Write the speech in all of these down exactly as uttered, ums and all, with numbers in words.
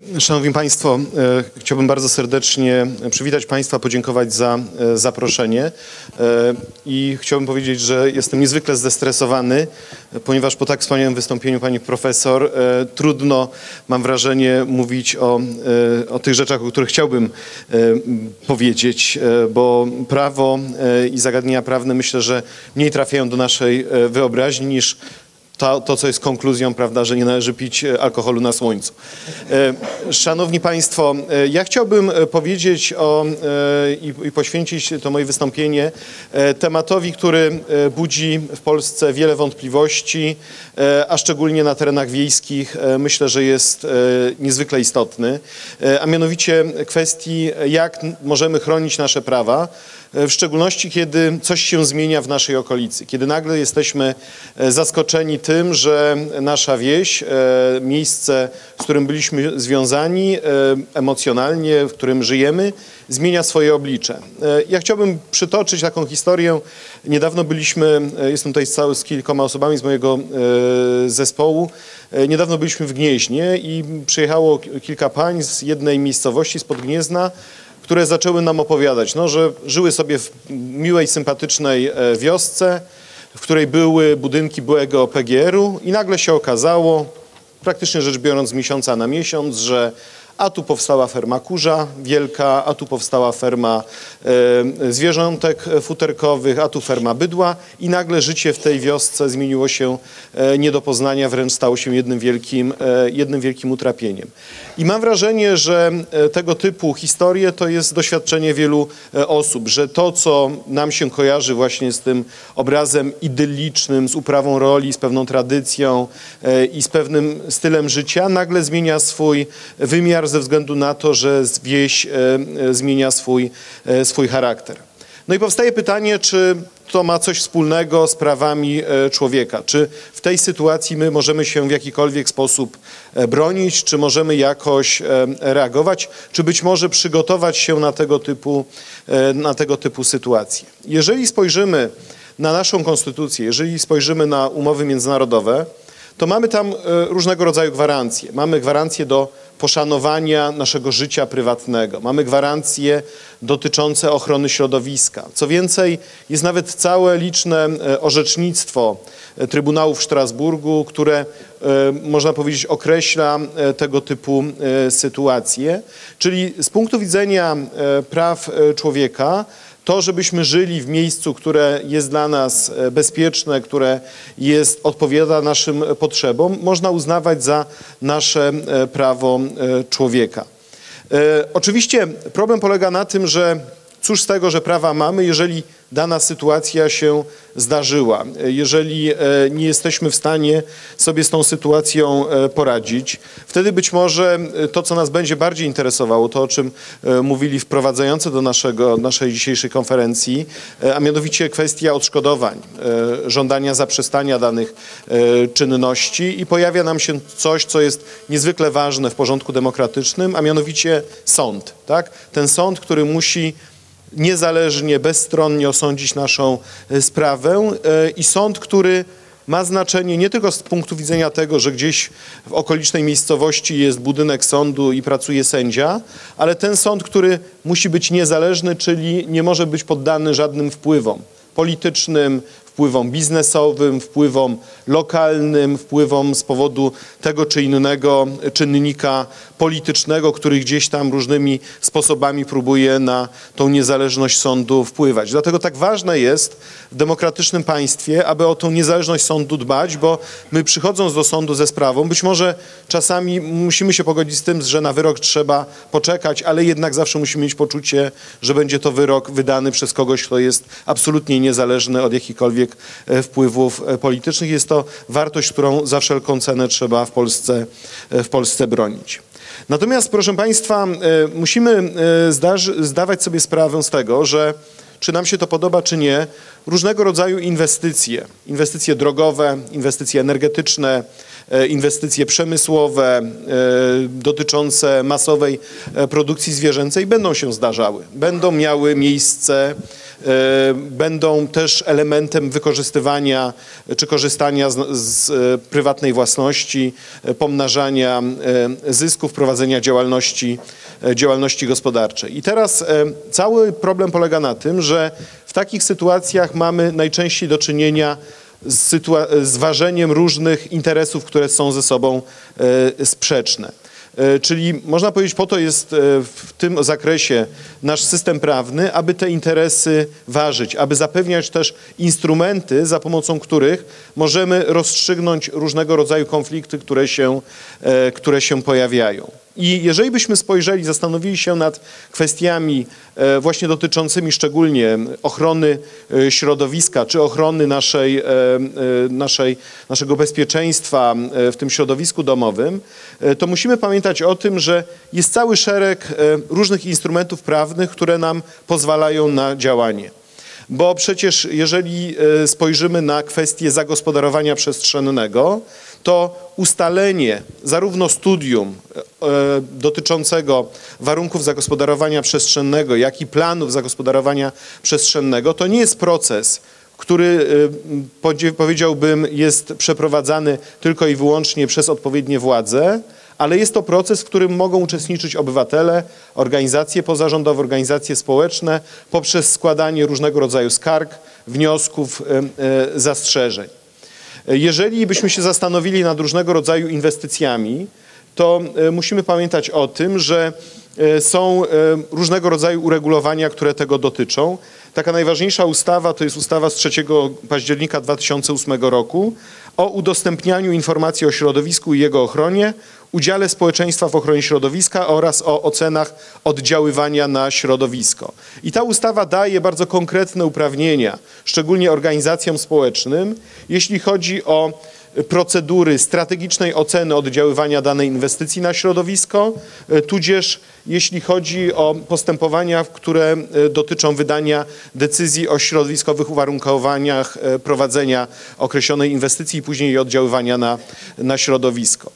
Szanowni Państwo, chciałbym bardzo serdecznie przywitać Państwa, podziękować za zaproszenie i chciałbym powiedzieć, że jestem niezwykle zestresowany, ponieważ po tak wspaniałym wystąpieniu pani profesor trudno, mam wrażenie, mówić o, o tych rzeczach, o których chciałbym powiedzieć, bo prawo i zagadnienia prawne myślę, że mniej trafiają do naszej wyobraźni niż To, to, co jest konkluzją, prawda, że nie należy pić alkoholu na słońcu. Szanowni Państwo, ja chciałbym powiedzieć o i, i poświęcić to moje wystąpienie tematowi, który budzi w Polsce wiele wątpliwości, a szczególnie na terenach wiejskich myślę, że jest niezwykle istotny, a mianowicie kwestii, jak możemy chronić nasze prawa, w szczególności kiedy coś się zmienia w naszej okolicy, kiedy nagle jesteśmy zaskoczeni tym, że nasza wieś, miejsce, z którym byliśmy związani emocjonalnie, w którym żyjemy, zmienia swoje oblicze. Ja chciałbym przytoczyć taką historię. Niedawno byliśmy, jestem tutaj z kilkoma osobami z mojego zespołu, niedawno byliśmy w Gnieźnie i przyjechało kilka pań z jednej miejscowości, spod Gniezna, które zaczęły nam opowiadać, no, że żyły sobie w miłej, sympatycznej wiosce, w której były budynki byłego P G R u i nagle się okazało, praktycznie rzecz biorąc z miesiąca na miesiąc, że a tu powstała ferma kurza wielka, a tu powstała ferma e, zwierzątek futerkowych, a tu ferma bydła i nagle życie w tej wiosce zmieniło się e, nie do poznania, wręcz stało się jednym wielkim, e, jednym wielkim utrapieniem. I mam wrażenie, że e, tego typu historie to jest doświadczenie wielu e, osób, że to, co nam się kojarzy właśnie z tym obrazem idyllicznym, z uprawą roli, z pewną tradycją e, i z pewnym stylem życia, nagle zmienia swój wymiar ze względu na to, że wieś e, zmienia swój, e, swój charakter. No i powstaje pytanie, czy to ma coś wspólnego z prawami e, człowieka? Czy w tej sytuacji my możemy się w jakikolwiek sposób e, bronić? Czy możemy jakoś e, reagować? Czy być może przygotować się na tego typu, e, na tego typu sytuacje? Jeżeli spojrzymy na naszą konstytucję, jeżeli spojrzymy na umowy międzynarodowe, to mamy tam różnego rodzaju gwarancje. Mamy gwarancje do poszanowania naszego życia prywatnego. Mamy gwarancje dotyczące ochrony środowiska. Co więcej, jest nawet całe liczne orzecznictwo Trybunału w Strasburgu, które, można powiedzieć, określa tego typu sytuacje. Czyli z punktu widzenia praw człowieka, to, żebyśmy żyli w miejscu, które jest dla nas bezpieczne, które jest, odpowiada naszym potrzebom, można uznawać za nasze prawo człowieka. Oczywiście problem polega na tym, że cóż z tego, że prawa mamy, jeżeli dana sytuacja się zdarzyła, jeżeli nie jesteśmy w stanie sobie z tą sytuacją poradzić, wtedy być może to, co nas będzie bardziej interesowało, to, o czym mówili wprowadzający do naszego, naszej dzisiejszej konferencji, a mianowicie kwestia odszkodowań, żądania zaprzestania danych czynności i pojawia nam się coś, co jest niezwykle ważne w porządku demokratycznym, a mianowicie sąd, tak? Ten sąd, który musi niezależnie, bezstronnie osądzić naszą sprawę i sąd, który ma znaczenie nie tylko z punktu widzenia tego, że gdzieś w okolicznej miejscowości jest budynek sądu i pracuje sędzia, ale ten sąd, który musi być niezależny, czyli nie może być poddany żadnym wpływom politycznym, wpływom biznesowym, wpływom lokalnym, wpływom z powodu tego czy innego czynnika politycznego, który gdzieś tam różnymi sposobami próbuje na tą niezależność sądu wpływać. Dlatego tak ważne jest w demokratycznym państwie, aby o tą niezależność sądu dbać, bo my przychodząc do sądu ze sprawą, być może czasami musimy się pogodzić z tym, że na wyrok trzeba poczekać, ale jednak zawsze musimy mieć poczucie, że będzie to wyrok wydany przez kogoś, kto jest absolutnie niezależny od jakichkolwiek wpływów politycznych. Jest to wartość, którą za wszelką cenę trzeba w Polsce, w Polsce bronić. Natomiast, proszę Państwa, musimy zdawać sobie sprawę z tego, że czy nam się to podoba, czy nie, różnego rodzaju inwestycje, inwestycje drogowe, inwestycje energetyczne, inwestycje przemysłowe dotyczące masowej produkcji zwierzęcej będą się zdarzały, będą miały miejsce będą też elementem wykorzystywania czy korzystania z, z prywatnej własności, pomnażania zysków, prowadzenia działalności, działalności gospodarczej. I teraz cały problem polega na tym, że w takich sytuacjach mamy najczęściej do czynienia z, z ważeniem różnych interesów, które są ze sobą sprzeczne. Czyli można powiedzieć, po to jest w tym zakresie nasz system prawny, aby te interesy ważyć, aby zapewniać też instrumenty, za pomocą których możemy rozstrzygnąć różnego rodzaju konflikty, które się, które się pojawiają. I jeżeli byśmy spojrzeli, zastanowili się nad kwestiami właśnie dotyczącymi szczególnie ochrony środowiska, czy ochrony naszej, naszej, naszego bezpieczeństwa w tym środowisku domowym, to musimy pamiętać o tym, że jest cały szereg różnych instrumentów prawnych, które nam pozwalają na działanie. Bo przecież jeżeli spojrzymy na kwestię zagospodarowania przestrzennego, to ustalenie zarówno studium e, dotyczącego warunków zagospodarowania przestrzennego, jak i planów zagospodarowania przestrzennego, to nie jest proces, który e, powiedziałbym jest przeprowadzany tylko i wyłącznie przez odpowiednie władze, ale jest to proces, w którym mogą uczestniczyć obywatele, organizacje pozarządowe, organizacje społeczne poprzez składanie różnego rodzaju skarg, wniosków, e, e, zastrzeżeń. Jeżeli byśmy się zastanowili nad różnego rodzaju inwestycjami, to musimy pamiętać o tym, że są różnego rodzaju uregulowania, które tego dotyczą. Taka najważniejsza ustawa to jest ustawa z trzeciego października dwa tysiące ósmego roku o udostępnianiu informacji o środowisku i jego ochronie, udziale społeczeństwa w ochronie środowiska oraz o ocenach oddziaływania na środowisko. I ta ustawa daje bardzo konkretne uprawnienia, szczególnie organizacjom społecznym, jeśli chodzi o procedury strategicznej oceny oddziaływania danej inwestycji na środowisko, tudzież jeśli chodzi o postępowania, które dotyczą wydania decyzji o środowiskowych uwarunkowaniach prowadzenia określonej inwestycji i później jej oddziaływania na, na środowisko.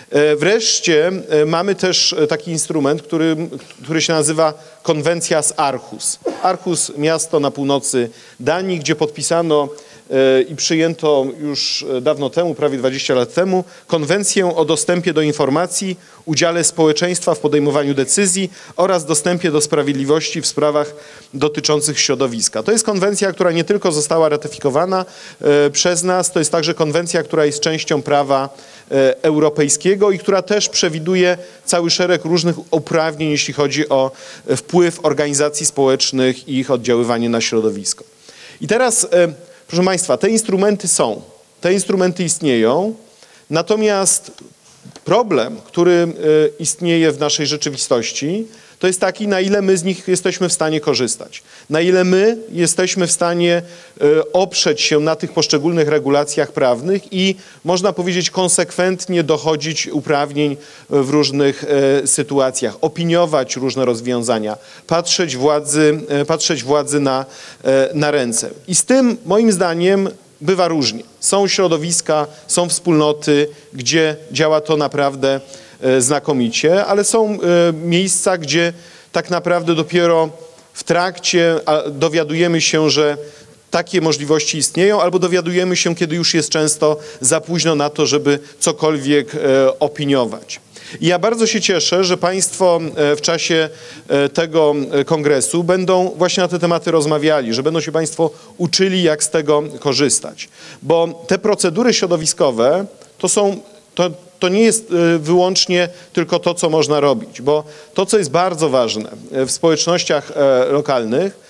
Wreszcie mamy też taki instrument, który, który się nazywa konwencja z Aarhus. Aarhus, miasto na północy Danii, gdzie podpisano i przyjęto już dawno temu, prawie dwadzieścia lat temu, konwencję o dostępie do informacji, udziale społeczeństwa w podejmowaniu decyzji oraz dostępie do sprawiedliwości w sprawach dotyczących środowiska. To jest konwencja, która nie tylko została ratyfikowana e, przez nas, to jest także konwencja, która jest częścią prawa e, europejskiego i która też przewiduje cały szereg różnych uprawnień, jeśli chodzi o wpływ organizacji społecznych i ich oddziaływanie na środowisko. I teraz e, proszę Państwa, te instrumenty są, te instrumenty istnieją, natomiast problem, który istnieje w naszej rzeczywistości, to jest taki, na ile my z nich jesteśmy w stanie korzystać. Na ile my jesteśmy w stanie oprzeć się na tych poszczególnych regulacjach prawnych i można powiedzieć konsekwentnie dochodzić uprawnień w różnych sytuacjach, opiniować różne rozwiązania, patrzeć władzy, patrzeć władzy na, na ręce. I z tym moim zdaniem bywa różnie. Są środowiska, są wspólnoty, gdzie działa to naprawdę znakomicie, ale są miejsca, gdzie tak naprawdę dopiero w trakcie dowiadujemy się, że takie możliwości istnieją, albo dowiadujemy się, kiedy już jest często za późno na to, żeby cokolwiek opiniować. I ja bardzo się cieszę, że Państwo w czasie tego kongresu będą właśnie na te tematy rozmawiali, że będą się Państwo uczyli, jak z tego korzystać. Bo te procedury środowiskowe to są, to, to nie jest wyłącznie tylko to, co można robić, bo to, co jest bardzo ważne w społecznościach lokalnych,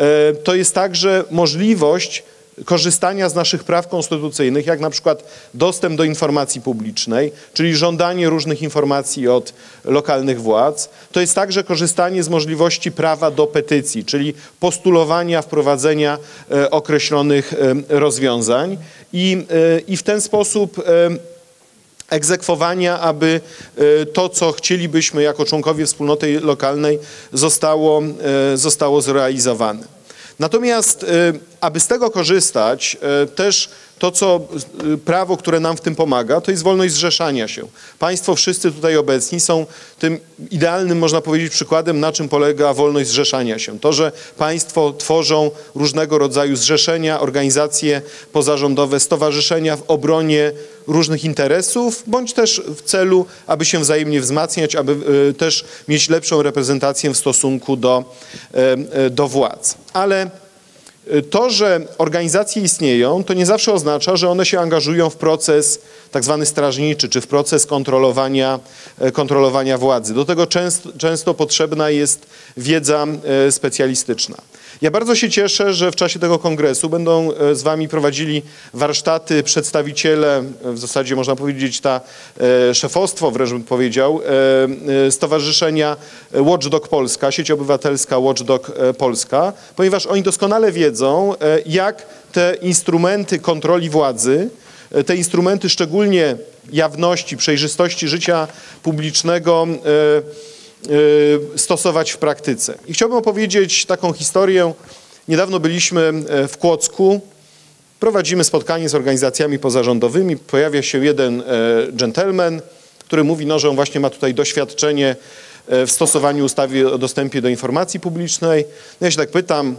to jest także możliwość korzystania z naszych praw konstytucyjnych, jak na przykład dostęp do informacji publicznej, czyli żądanie różnych informacji od lokalnych władz. To jest także korzystanie z możliwości prawa do petycji, czyli postulowania wprowadzenia e, określonych e, rozwiązań i, e, i w ten sposób e, egzekwowania, aby to, co chcielibyśmy jako członkowie wspólnoty lokalnej, zostało, zostało zrealizowane. Natomiast, aby z tego korzystać, też to, co prawo, które nam w tym pomaga, to jest wolność zrzeszania się. Państwo wszyscy tutaj obecni są tym idealnym, można powiedzieć, przykładem, na czym polega wolność zrzeszania się. To, że państwo tworzą różnego rodzaju zrzeszenia, organizacje pozarządowe, stowarzyszenia w obronie różnych interesów, bądź też w celu, aby się wzajemnie wzmacniać, aby też mieć lepszą reprezentację w stosunku do, do władz. Ale to, że organizacje istnieją, to nie zawsze oznacza, że one się angażują w proces tak zwany strażniczy, czy w proces kontrolowania, kontrolowania władzy. Do tego często, często potrzebna jest wiedza specjalistyczna. Ja bardzo się cieszę, że w czasie tego kongresu będą z wami prowadzili warsztaty przedstawiciele, w zasadzie można powiedzieć ta szefostwo, wręcz bym powiedział, Stowarzyszenia Watchdog Polska, Sieć Obywatelska Watchdog Polska, ponieważ oni doskonale wiedzą, jak te instrumenty kontroli władzy, te instrumenty szczególnie jawności, przejrzystości życia publicznego stosować w praktyce. I chciałbym opowiedzieć taką historię. Niedawno byliśmy w Kłodzku, prowadzimy spotkanie z organizacjami pozarządowymi, pojawia się jeden dżentelmen, który mówi, no, że on właśnie ma tutaj doświadczenie w stosowaniu ustawy o dostępie do informacji publicznej. No ja się tak pytam,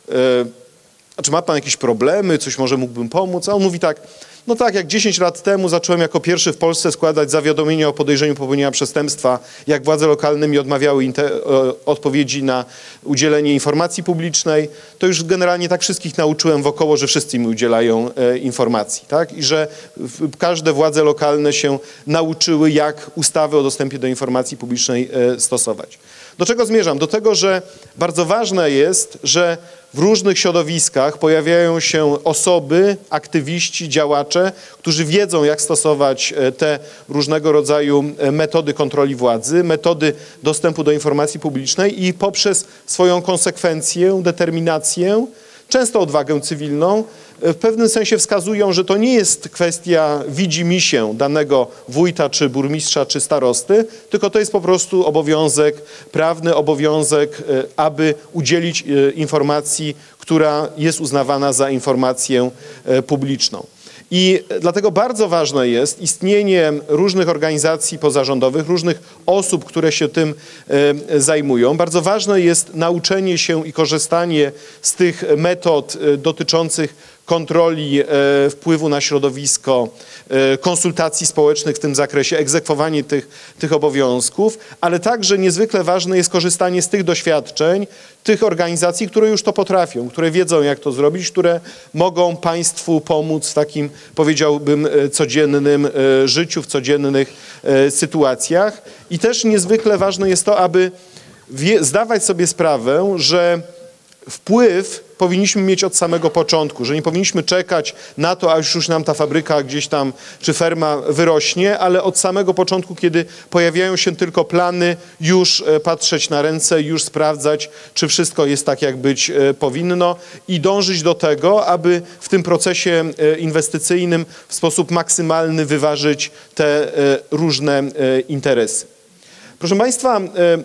a czy ma pan jakieś problemy, coś może mógłbym pomóc? A on mówi tak, no tak, jak dziesięć lat temu zacząłem jako pierwszy w Polsce składać zawiadomienia o podejrzeniu popełnienia przestępstwa, jak władze lokalne mi odmawiały odpowiedzi na udzielenie informacji publicznej, to już generalnie tak wszystkich nauczyłem wokoło, że wszyscy mi udzielają e, informacji, tak? I że w, każde władze lokalne się nauczyły, jak ustawy o dostępie do informacji publicznej e, stosować. Do czego zmierzam? Do tego, że bardzo ważne jest, że w różnych środowiskach pojawiają się osoby, aktywiści, działacze, którzy wiedzą, jak stosować te różnego rodzaju metody kontroli władzy, metody dostępu do informacji publicznej i poprzez swoją konsekwencję, determinację, często odwagę cywilną, w pewnym sensie wskazują, że to nie jest kwestia widzimisię danego wójta, czy burmistrza, czy starosty, tylko to jest po prostu obowiązek prawny, obowiązek, aby udzielić informacji, która jest uznawana za informację publiczną. I dlatego bardzo ważne jest istnienie różnych organizacji pozarządowych, różnych osób, które się tym zajmują. Bardzo ważne jest nauczenie się i korzystanie z tych metod dotyczących kontroli e, wpływu na środowisko, e, konsultacji społecznych w tym zakresie, egzekwowanie tych, tych obowiązków, ale także niezwykle ważne jest korzystanie z tych doświadczeń, tych organizacji, które już to potrafią, które wiedzą, jak to zrobić, które mogą państwu pomóc w takim, powiedziałbym, codziennym e, życiu, w codziennych e, sytuacjach. I też niezwykle ważne jest to, aby wie, zdawać sobie sprawę, że wpływ powinniśmy mieć od samego początku, że nie powinniśmy czekać na to, aż już nam ta fabryka gdzieś tam, czy ferma wyrośnie, ale od samego początku, kiedy pojawiają się tylko plany, już patrzeć na ręce, już sprawdzać, czy wszystko jest tak, jak być powinno i dążyć do tego, aby w tym procesie inwestycyjnym w sposób maksymalny wyważyć te różne interesy. Proszę Państwa,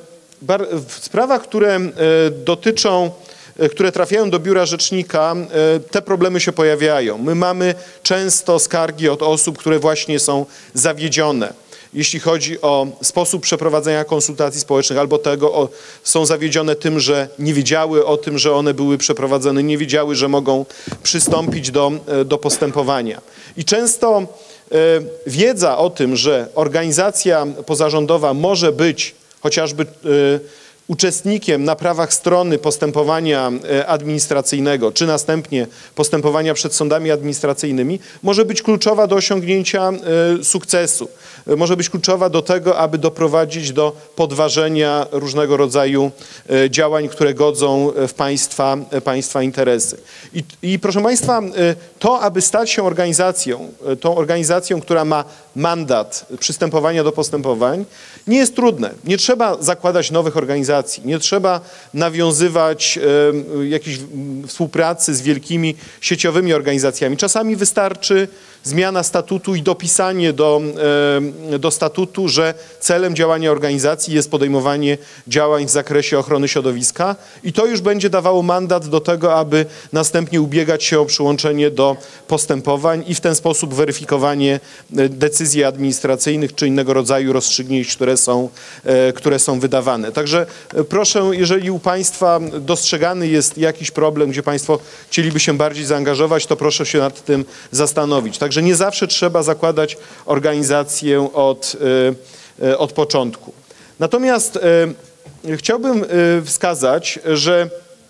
w sprawach, które dotyczą które trafiają do biura rzecznika, te problemy się pojawiają. My mamy często skargi od osób, które właśnie są zawiedzione. Jeśli chodzi o sposób przeprowadzenia konsultacji społecznych albo tego, o, są zawiedzione tym, że nie wiedziały o tym, że one były przeprowadzone, nie wiedziały, że mogą przystąpić do, do postępowania. I często e, wiedza o tym, że organizacja pozarządowa może być chociażby e, uczestnikiem na prawach strony postępowania administracyjnego, czy następnie postępowania przed sądami administracyjnymi, może być kluczowa do osiągnięcia sukcesu. Może być kluczowa do tego, aby doprowadzić do podważenia różnego rodzaju działań, które godzą w państwa, państwa interesy. I, I proszę Państwa, to, aby stać się organizacją, tą organizacją, która ma mandat przystępowania do postępowań, nie jest trudne. Nie trzeba zakładać nowych organizacji, nie trzeba nawiązywać e, jakiejś współpracy z wielkimi sieciowymi organizacjami. Czasami wystarczy zmiana statutu i dopisanie do, do statutu, że celem działania organizacji jest podejmowanie działań w zakresie ochrony środowiska i to już będzie dawało mandat do tego, aby następnie ubiegać się o przyłączenie do postępowań i w ten sposób weryfikowanie decyzji administracyjnych czy innego rodzaju rozstrzygnięć, które są, które są wydawane. Także proszę, jeżeli u Państwa dostrzegany jest jakiś problem, gdzie Państwo chcieliby się bardziej zaangażować, to proszę się nad tym zastanowić. Także nie zawsze trzeba zakładać organizację od, od początku. Natomiast chciałbym wskazać, że,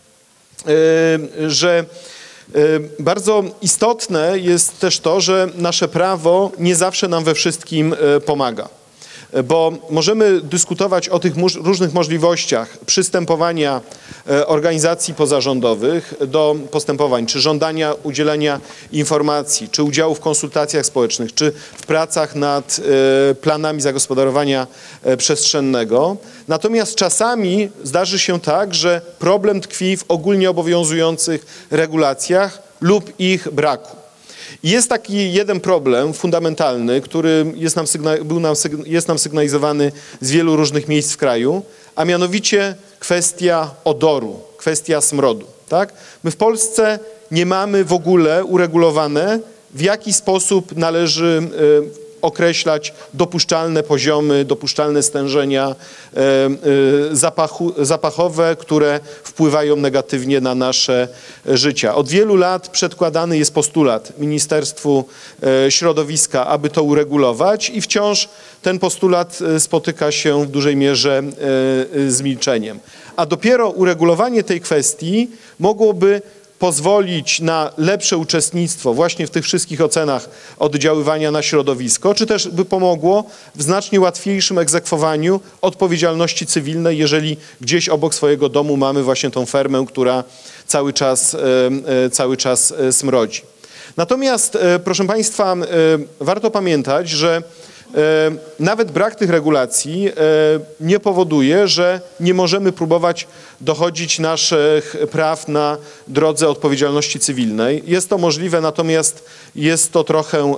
że bardzo istotne jest też to, że nasze prawo nie zawsze nam we wszystkim pomaga. Bo możemy dyskutować o tych różnych możliwościach przystępowania organizacji pozarządowych do postępowań, czy żądania udzielenia informacji, czy udziału w konsultacjach społecznych, czy w pracach nad planami zagospodarowania przestrzennego. Natomiast czasami zdarzy się tak, że problem tkwi w ogólnie obowiązujących regulacjach lub ich braku. Jest taki jeden problem fundamentalny, który jest nam, był nam, jest nam sygnalizowany z wielu różnych miejsc w kraju, a mianowicie kwestia odoru, kwestia smrodu. Tak? My w Polsce nie mamy w ogóle uregulowane, w jaki sposób należy y, określać dopuszczalne poziomy, dopuszczalne stężenia e, e, zapachu, zapachowe, które wpływają negatywnie na nasze życie. Od wielu lat przedkładany jest postulat Ministerstwu e, Środowiska, aby to uregulować i wciąż ten postulat spotyka się w dużej mierze e, z milczeniem. A dopiero uregulowanie tej kwestii mogłoby pozwolić na lepsze uczestnictwo właśnie w tych wszystkich ocenach oddziaływania na środowisko, czy też by pomogło w znacznie łatwiejszym egzekwowaniu odpowiedzialności cywilnej, jeżeli gdzieś obok swojego domu mamy właśnie tą fermę, która cały czas, cały czas smrodzi. Natomiast, proszę Państwa, warto pamiętać, że nawet brak tych regulacji nie powoduje, że nie możemy próbować dochodzić naszych praw na drodze odpowiedzialności cywilnej. Jest to możliwe, natomiast jest to trochę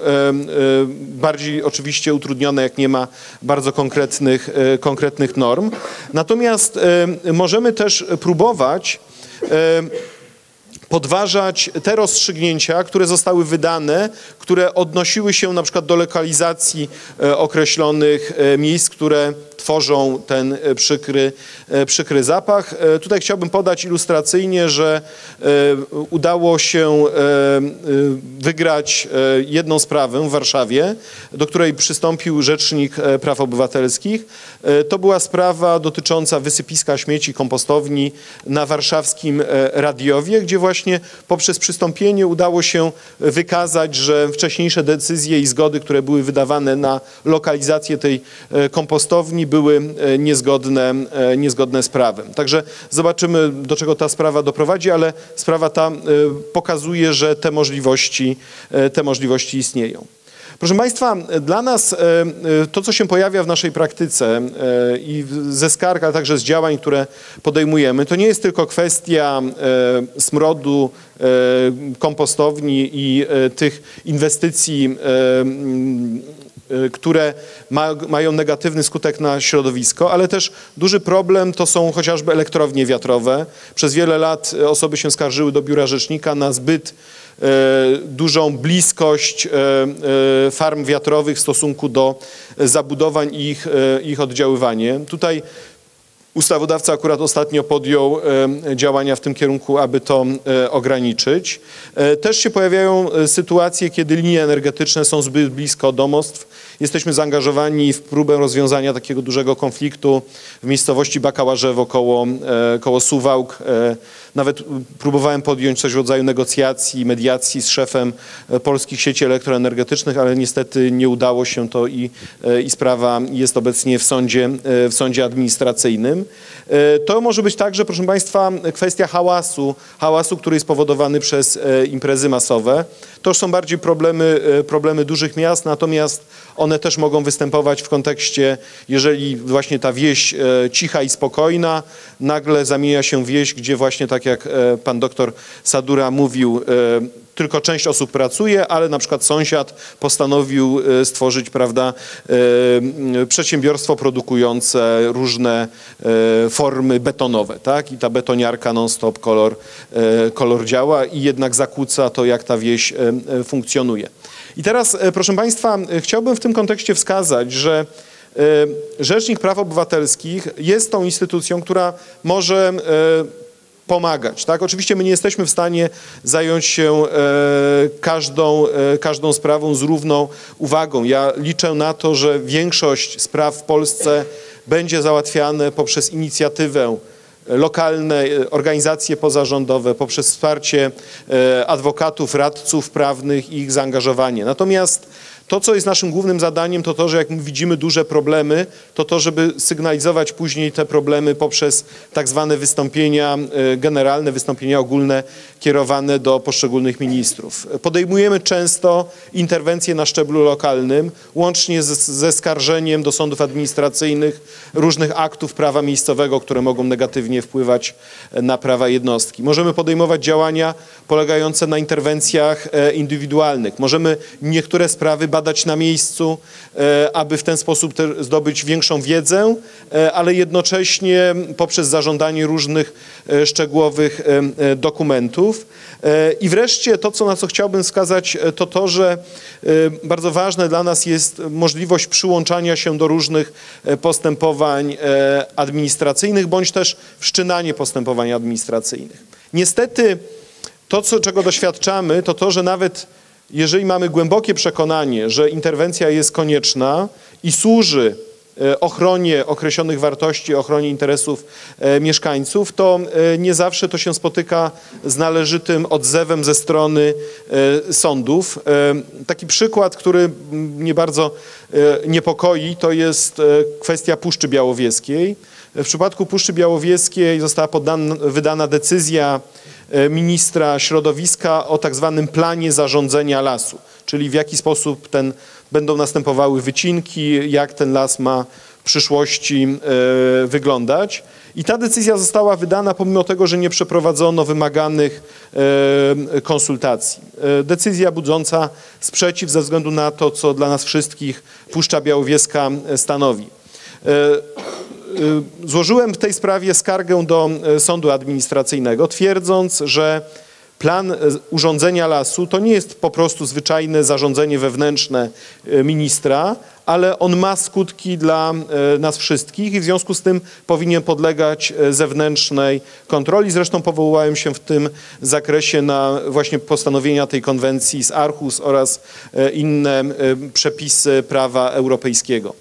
bardziej oczywiście utrudnione, jak nie ma bardzo konkretnych, konkretnych norm. Natomiast możemy też próbować podważać te rozstrzygnięcia, które zostały wydane, które odnosiły się na przykład do lokalizacji określonych miejsc, które tworzą ten przykry, przykry zapach. Tutaj chciałbym podać ilustracyjnie, że udało się wygrać jedną sprawę w Warszawie, do której przystąpił Rzecznik Praw Obywatelskich. To była sprawa dotycząca wysypiska śmieci kompostowni na warszawskim Radiowie, gdzie właśnie poprzez przystąpienie udało się wykazać, że wcześniejsze decyzje i zgody, które były wydawane na lokalizację tej kompostowni, były niezgodne, niezgodne z prawem. Także zobaczymy, do czego ta sprawa doprowadzi, ale sprawa ta pokazuje, że te możliwości, te możliwości istnieją. Proszę Państwa, dla nas to, co się pojawia w naszej praktyce i ze skarg, ale także z działań, które podejmujemy, to nie jest tylko kwestia smrodu, kompostowni i tych inwestycji, które ma, mają negatywny skutek na środowisko, ale też duży problem to są chociażby elektrownie wiatrowe. Przez wiele lat osoby się skarżyły do Biura Rzecznika na zbyt e, dużą bliskość e, e, farm wiatrowych w stosunku do zabudowań i ich, e, ich oddziaływanie. Tutaj ustawodawca akurat ostatnio podjął e, działania w tym kierunku, aby to e, ograniczyć. E, też się pojawiają sytuacje, kiedy linie energetyczne są zbyt blisko domostw. Jesteśmy zaangażowani w próbę rozwiązania takiego dużego konfliktu w miejscowości Bakałarzewo koło, e, koło Suwałk. E, nawet próbowałem podjąć coś w rodzaju negocjacji, mediacji z szefem polskich sieci elektroenergetycznych, ale niestety nie udało się to i, e, i sprawa jest obecnie w sądzie, e, w sądzie administracyjnym. E, to może być także, proszę Państwa, kwestia hałasu, hałasu, który jest spowodowany przez e, imprezy masowe. To są bardziej problemy, e, problemy dużych miast, natomiast one też mogą występować w kontekście, jeżeli właśnie ta wieś e, cicha i spokojna nagle zamienia się w wieś, gdzie właśnie tak jak e, pan doktor Sadura mówił, e, tylko część osób pracuje, ale na przykład sąsiad postanowił stworzyć, prawda, przedsiębiorstwo produkujące różne formy betonowe, tak? I ta betoniarka non-stop kolor, kolor działa i jednak zakłóca to, jak ta wieś funkcjonuje. I teraz, proszę Państwa, chciałbym w tym kontekście wskazać, że Rzecznik Praw Obywatelskich jest tą instytucją, która może pomagać. Tak? Oczywiście my nie jesteśmy w stanie zająć się każdą, każdą sprawą z równą uwagą. Ja liczę na to, że większość spraw w Polsce będzie załatwiane poprzez inicjatywę, lokalne organizacje pozarządowe, poprzez wsparcie adwokatów, radców prawnych i ich zaangażowanie. Natomiast to, co jest naszym głównym zadaniem, to to, że jak widzimy duże problemy, to to, żeby sygnalizować później te problemy poprzez tak zwane wystąpienia generalne, wystąpienia ogólne kierowane do poszczególnych ministrów. Podejmujemy często interwencje na szczeblu lokalnym, łącznie z, ze skarżeniem do sądów administracyjnych różnych aktów prawa miejscowego, które mogą negatywnie wpływać na prawa jednostki. Możemy podejmować działania polegające na interwencjach indywidualnych. Możemy niektóre sprawy badać na miejscu, aby w ten sposób zdobyć większą wiedzę, ale jednocześnie poprzez zażądanie różnych szczegółowych dokumentów. I wreszcie to, co, na co chciałbym wskazać, to to, że bardzo ważne dla nas jest możliwość przyłączania się do różnych postępowań administracyjnych, bądź też wszczynanie postępowań administracyjnych. Niestety to, co, czego doświadczamy, to to, że nawet jeżeli mamy głębokie przekonanie, że interwencja jest konieczna i służy ochronie określonych wartości, ochronie interesów mieszkańców, to nie zawsze to się spotyka z należytym odzewem ze strony sądów. Taki przykład, który mnie bardzo niepokoi, to jest kwestia Puszczy Białowieskiej. W przypadku Puszczy Białowieskiej została poddana, wydana decyzja ministra środowiska o tak zwanym planie zarządzania lasu, czyli w jaki sposób ten, będą następowały wycinki, jak ten las ma w przyszłości e, wyglądać. I ta decyzja została wydana pomimo tego, że nie przeprowadzono wymaganych e, konsultacji. E, decyzja budząca sprzeciw ze względu na to, co dla nas wszystkich Puszcza Białowieska stanowi. E, Złożyłem w tej sprawie skargę do sądu administracyjnego, twierdząc, że plan urządzenia lasu to nie jest po prostu zwyczajne zarządzenie wewnętrzne ministra, ale on ma skutki dla nas wszystkich i w związku z tym powinien podlegać zewnętrznej kontroli. Zresztą powołałem się w tym zakresie na właśnie postanowienia tej konwencji z Aarhus oraz inne przepisy prawa europejskiego.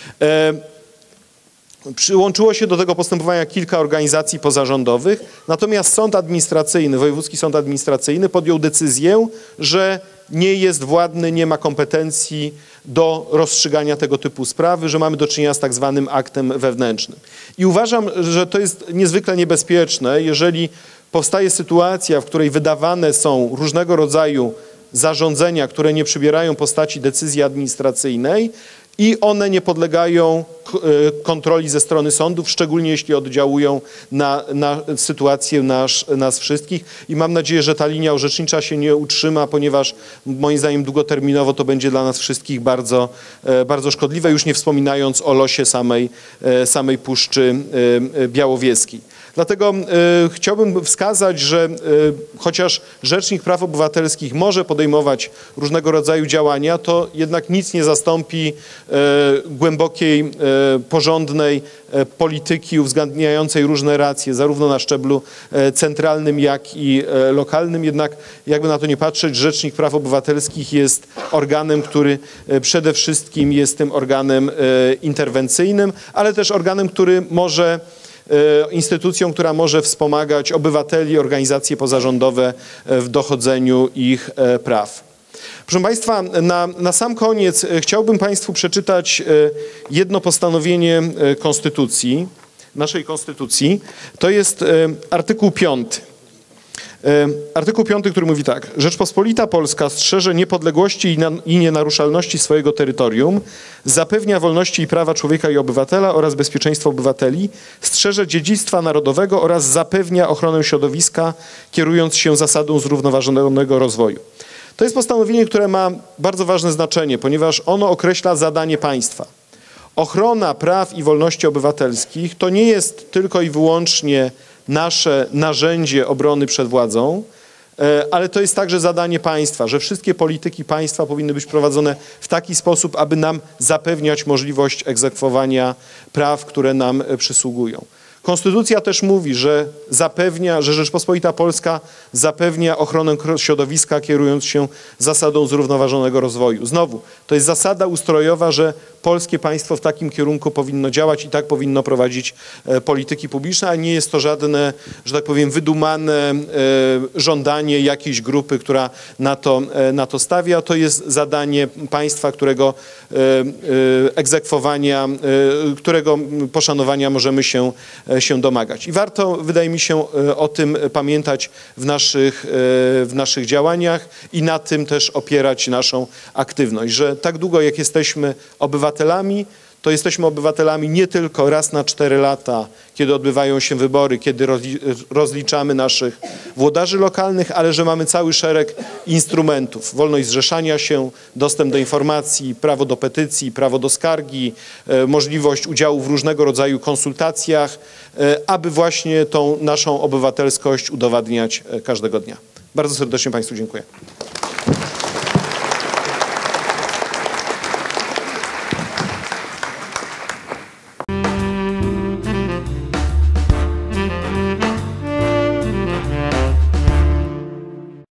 Przyłączyło się do tego postępowania kilka organizacji pozarządowych, natomiast sąd administracyjny, Wojewódzki Sąd Administracyjny podjął decyzję, że nie jest władny, nie ma kompetencji do rozstrzygania tego typu sprawy, że mamy do czynienia z tak zwanym aktem wewnętrznym. I uważam, że to jest niezwykle niebezpieczne, jeżeli powstaje sytuacja, w której wydawane są różnego rodzaju zarządzenia, które nie przybierają postaci decyzji administracyjnej, i one nie podlegają kontroli ze strony sądów, szczególnie jeśli oddziałują na, na sytuację nas, nas wszystkich. I mam nadzieję, że ta linia orzecznicza się nie utrzyma, ponieważ moim zdaniem długoterminowo to będzie dla nas wszystkich bardzo, bardzo szkodliwe, już nie wspominając o losie samej, samej Puszczy Białowieskiej. Dlatego y, chciałbym wskazać, że y, chociaż Rzecznik Praw Obywatelskich może podejmować różnego rodzaju działania, to jednak nic nie zastąpi y, głębokiej, y, porządnej y, polityki uwzględniającej różne racje, zarówno na szczeblu y, centralnym, jak i y, lokalnym. Jednak jakby na to nie patrzeć, Rzecznik Praw Obywatelskich jest organem, który y, przede wszystkim jest tym organem y, interwencyjnym, ale też organem, który może instytucją, która może wspomagać obywateli, organizacje pozarządowe w dochodzeniu ich praw. Proszę Państwa, na, na sam koniec chciałbym Państwu przeczytać jedno postanowienie Konstytucji, naszej Konstytucji. To jest artykuł piąty. Artykuł piąty, który mówi tak. Rzeczpospolita Polska strzeże niepodległości i, na, i nienaruszalności swojego terytorium, zapewnia wolności i prawa człowieka i obywatela oraz bezpieczeństwo obywateli, strzeże dziedzictwa narodowego oraz zapewnia ochronę środowiska, kierując się zasadą zrównoważonego rozwoju. To jest postanowienie, które ma bardzo ważne znaczenie, ponieważ ono określa zadanie państwa. Ochrona praw i wolności obywatelskich to nie jest tylko i wyłącznie nasze narzędzie obrony przed władzą, ale to jest także zadanie państwa, że wszystkie polityki państwa powinny być prowadzone w taki sposób, aby nam zapewniać możliwość egzekwowania praw, które nam przysługują. Konstytucja też mówi, że zapewnia, że Rzeczpospolita Polska zapewnia ochronę środowiska, kierując się zasadą zrównoważonego rozwoju. Znowu, to jest zasada ustrojowa, że polskie państwo w takim kierunku powinno działać i tak powinno prowadzić e, polityki publiczne, a nie jest to żadne, że tak powiem, wydumane e, żądanie jakiejś grupy, która na to, e, na to stawia. To jest zadanie państwa, którego e, e, egzekwowania, e, którego poszanowania możemy się, e, się domagać. I warto, wydaje mi się, e, o tym pamiętać w naszych, e, w naszych działaniach i na tym też opierać naszą aktywność, że tak długo jak jesteśmy obywatelami, to jesteśmy obywatelami nie tylko raz na cztery lata, kiedy odbywają się wybory, kiedy rozliczamy naszych włodarzy lokalnych, ale że mamy cały szereg instrumentów. Wolność zrzeszania się, dostęp do informacji, prawo do petycji, prawo do skargi, e, możliwość udziału w różnego rodzaju konsultacjach, e, aby właśnie tą naszą obywatelskość udowadniać e, każdego dnia. Bardzo serdecznie Państwu dziękuję.